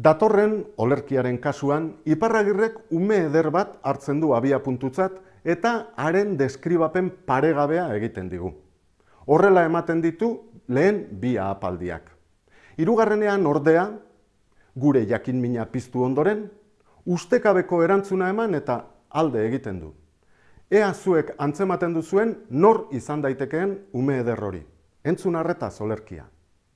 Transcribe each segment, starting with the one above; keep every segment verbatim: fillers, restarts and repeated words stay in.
Datorren olerkiaren kasuan, Iparragirrek ume eder bat hartzen du abia puntutzat eta haren deskribapen paregabea egiten digu. Horrela ematen ditu lehen bi ahapaldiak. Hirugarrenean ordea, gure jakinmina piztu ondoren, ustekabeko erantzuna eman eta alde egiten du. Ea zuek antzematen duzuen nor izan daitekeen ume eder hori. Entzun arretaz olerkia.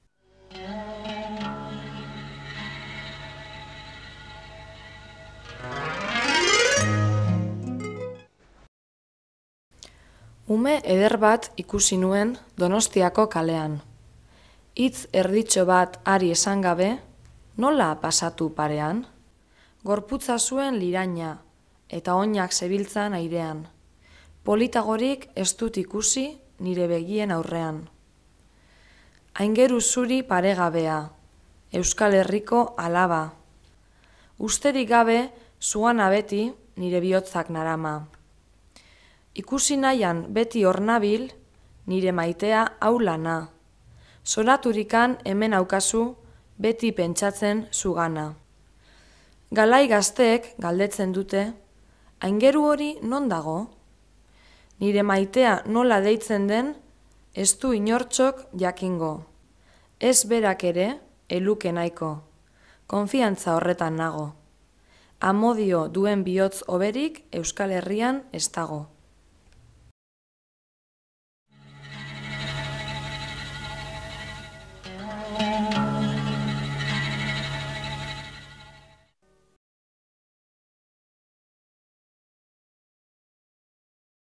Ume eder bat ikusi nuen Donostiako kalean. Hitz erditxo bat ari esan gabe, nola pasatu parean? Gorputza zuen liraina, eta oinak zebiltzan airean. Politagorik ez dut ikusi nire begien aurrean. Aingeru zuri paregabea, Euskal Herriko alaba. Usterik gabe zuana beti nire bihotzak narama. Ikusi nahian beti hor nabil, nire maitea aulana. Zoraturikan hemen aukazu, beti pentsatzen zugana. Galai gazteek galdetzen dute, aingeru hori non dago? Nire maitea nola deitzen den, ez du inortxok jakingo. Ez berak ere, eluke nahiko. Konfiantza horretan nago. Amodio duen bihotz hoberik Euskal Herrian ez dago.